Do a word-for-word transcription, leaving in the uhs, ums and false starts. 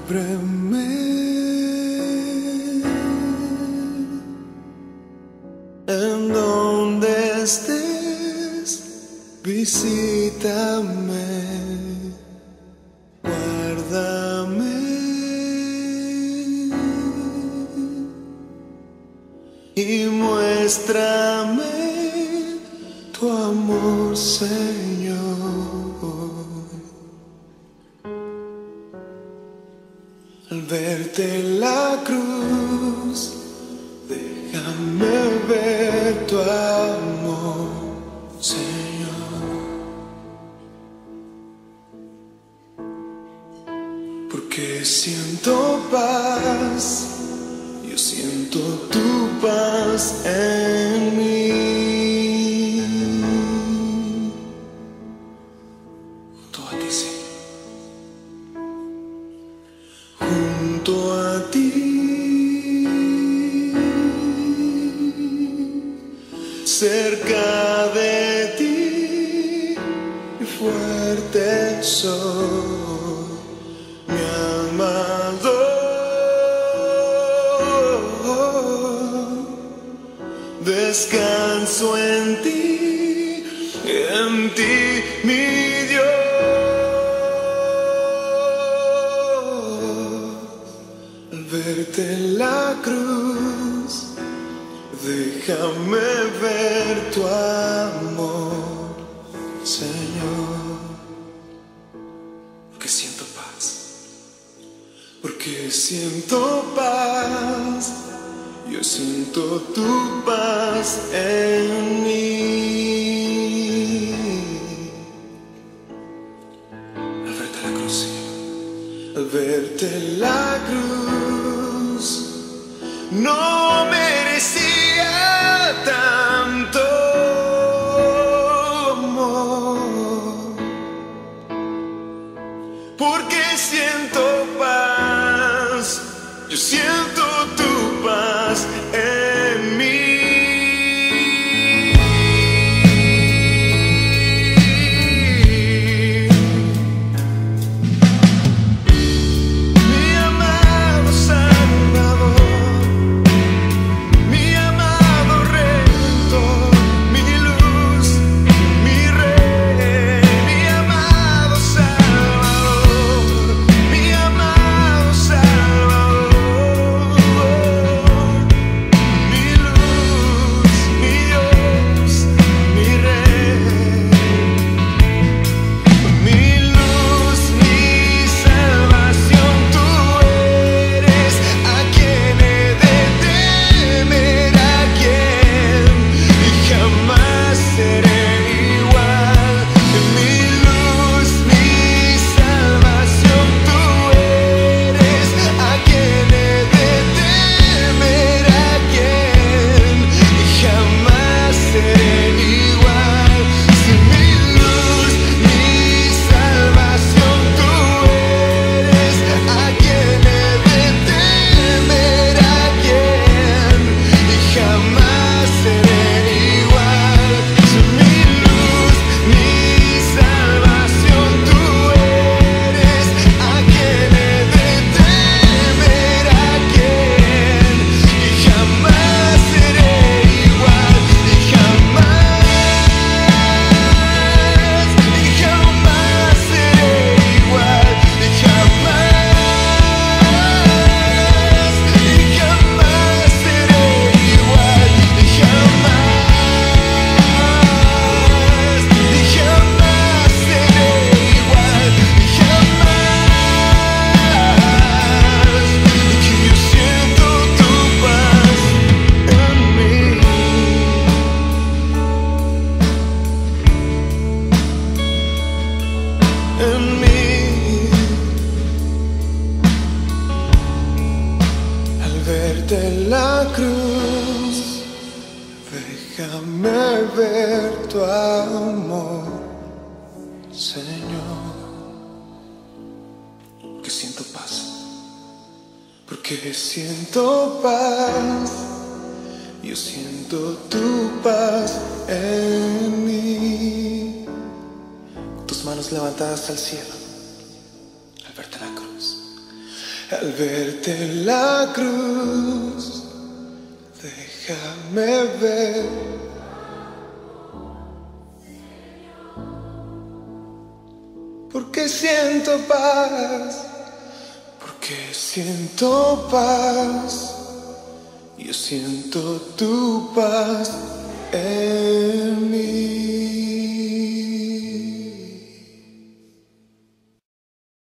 Cúbreme en donde estés, visítame, guárdame y muéstrame tu amor, Señor. Al verte en la cruz, déjame ver tu amor, Señor. Porque siento paz, yo siento tu paz en mí. Junto a ti, sí. Junto a ti, cerca de ti, y fuerte soy, mi amado. Descanso en ti, en ti, mi Dios. Al verte en la cruz, déjame ver tu amor, Señor. Porque siento paz, porque siento paz. Yo siento tu paz en mí. Al verte en la cruz, Señor, al verte en la cruz, no merecía tanto amor, porque siento paz, yo siento tu paz en mí. Mi amado Salvador, mi amado Redentor, mi luz, mi Rey, mi amado Salvador, mi amado Salvador. En la cruz, déjame ver tu amor, Señor. Porque siento paz, porque siento paz, yo siento tu paz en mí. Tus manos levantadas al cielo, al verte en la cruz. al verte en la cruz. Déjame ver. Porque siento paz, porque siento paz. Yo siento tu paz en mí.